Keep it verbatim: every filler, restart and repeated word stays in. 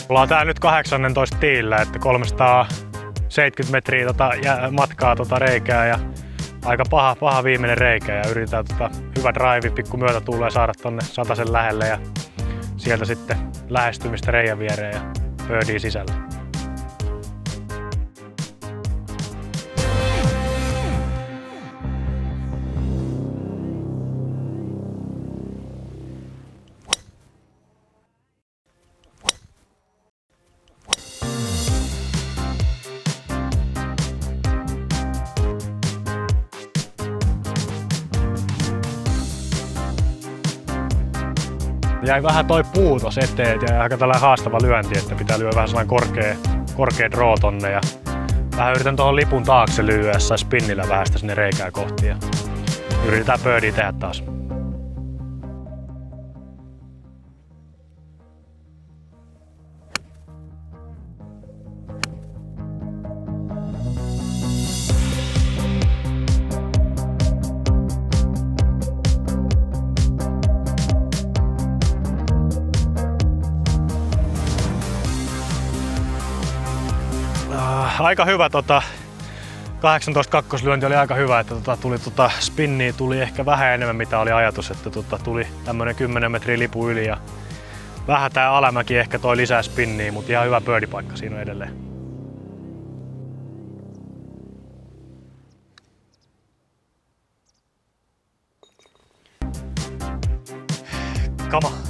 Ollaan tää nyt kahdeksannentoista tiillä, että kolmesataaseitsemänkymmentä metriä tota matkaa tota reikää ja aika paha, paha viimeinen reikä ja yritetään tota hyvä drive, pikku myötä tulee saada tonne satasen lähelle ja sieltä sitten lähestymistä reijän viereen ja birdie sisälle. Jäi vähän toi puu tossa eteen ja aika tällainen haastava lyönti, että pitää lyödä vähän sellainen korkea, korkea draw tonne ja vähän yritän tuohon lipun taakse lyödä ja spinnillä vähän sitä sinne reikää kohti ja yritetään birdie tehdä taas. Aika hyvä tota, kahdeksantoista kakkoslyönti oli aika hyvä, että tota, tuli tota, spinniä tuli ehkä vähän enemmän mitä oli ajatus, että tota, tuli tämmönen kymmenen metriä lipu yli ja vähän tää alamäki ehkä toi lisää spinniä, mutta ihan hyvä birdie paikka siinä on edelleen. Come on.